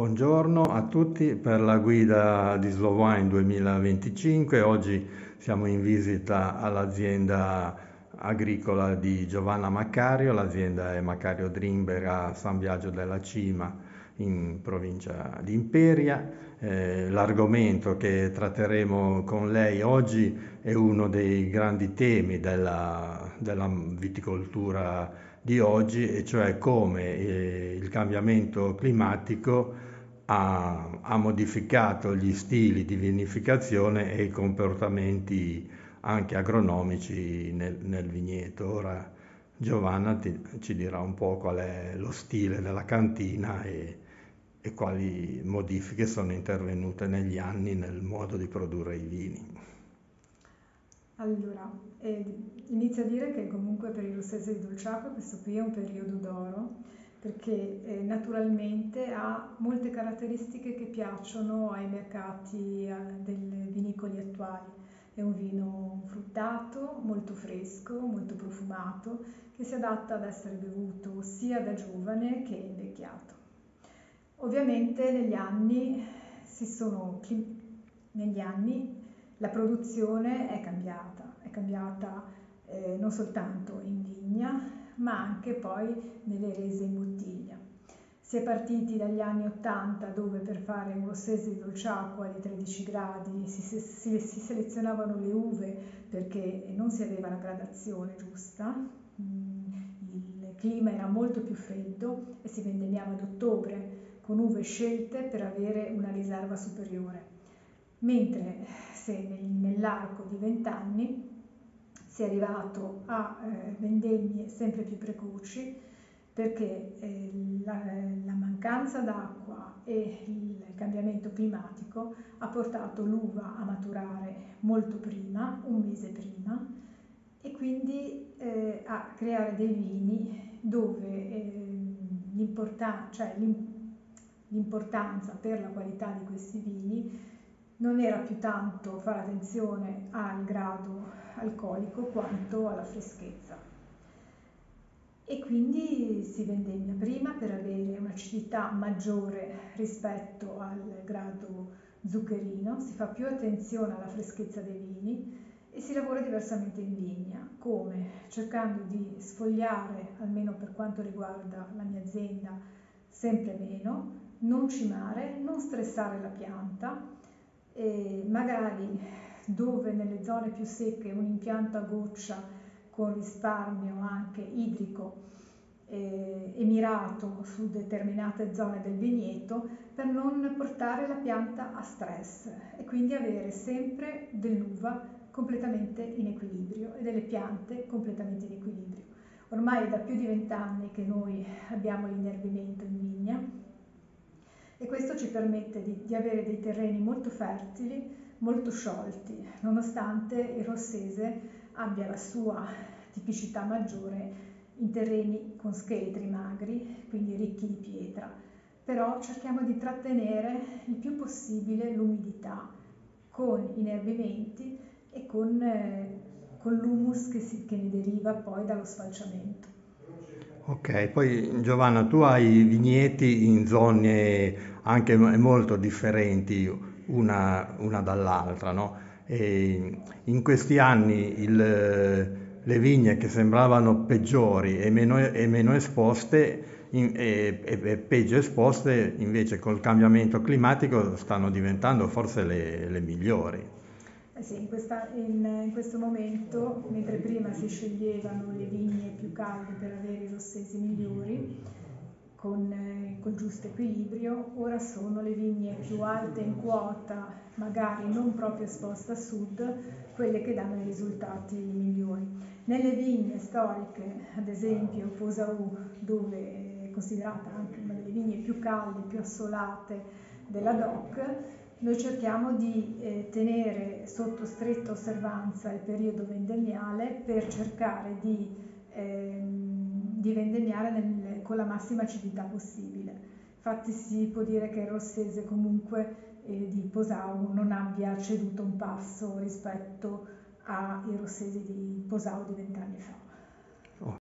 Buongiorno a tutti per la guida di Slow Wine 2025. Oggi siamo in visita all'azienda agricola di Giovanna Maccario. L'azienda è Maccario Drinberg a San Biagio della Cima in provincia di Imperia. L'argomento che tratteremo con lei oggi è uno dei grandi temi della viticoltura di oggi, e cioè come il cambiamento climatico ha modificato gli stili di vinificazione e i comportamenti anche agronomici nel vigneto. Ora Giovanna ci dirà un po' qual è lo stile della cantina e quali modifiche sono intervenute negli anni nel modo di produrre i vini. Allora, inizio a dire che comunque per il Rossese di Dolciacqua questo qui è un periodo d'oro, perché naturalmente ha molte caratteristiche che piacciono ai mercati dei vinicoli attuali. È un vino fruttato, molto fresco, molto profumato, che si adatta ad essere bevuto sia da giovane che invecchiato. Ovviamente negli anni la produzione è cambiata non soltanto in vigna, ma anche poi nelle rese in bottiglia. Si è partiti dagli anni 80, dove per fare un Rossese di Dolciacqua di 13 gradi si selezionavano le uve perché non si aveva la gradazione giusta. Il clima era molto più freddo e si vendemmiava ad ottobre con uve scelte per avere una riserva superiore. Mentre se nell'arco di 20 anni si è arrivato a vendemmie sempre più precoci, perché la mancanza d'acqua e il cambiamento climatico ha portato l'uva a maturare molto prima, un mese prima, e quindi a creare dei vini dove l'importanza per la qualità di questi vini non era più tanto fare attenzione al grado alcolico quanto alla freschezza. E quindi si vendemmia prima per avere un'acidità maggiore rispetto al grado zuccherino, si fa più attenzione alla freschezza dei vini e si lavora diversamente in vigna, come cercando di sfogliare, almeno per quanto riguarda la mia azienda, sempre meno, non cimare, non stressare la pianta, e magari dove nelle zone più secche un impianto a goccia con risparmio anche idrico e mirato su determinate zone del vigneto, per non portare la pianta a stress e quindi avere sempre dell'uva completamente in equilibrio e delle piante completamente in equilibrio. Ormai è da più di 20 anni che noi abbiamo l'innervimento in vigna e questo ci permette di avere dei terreni molto fertili, molto sciolti, nonostante il Rossese abbia la sua tipicità maggiore in terreni con scheletri magri, quindi ricchi di pietra. Però cerchiamo di trattenere il più possibile l'umidità con inervimenti e con l'humus che ne deriva poi dallo sfalciamento. Ok, poi Giovanna, tu hai vigneti in zone anche molto differenti una dall'altra, no? E in questi anni le vigne che sembravano peggiori e meno esposte e peggio esposte, invece col cambiamento climatico stanno diventando forse le migliori. Sì, in questo momento, mentre prima si sceglievano le vigne più calde per avere i rossesi migliori, col giusto equilibrio, ora sono le vigne più alte in quota, magari non proprio esposte a sud, quelle che danno i risultati migliori. Nelle vigne storiche, ad esempio Posau, dove è considerata anche una delle vigne più calde, più assolate della DOC, noi cerchiamo di tenere sotto stretta osservanza il periodo vendemmiale per cercare di vendemmiare con la massima acidità possibile. Infatti si può dire che il Rossese comunque di Posau non abbia ceduto un passo rispetto ai Rossesi di Posau di 20 anni fa.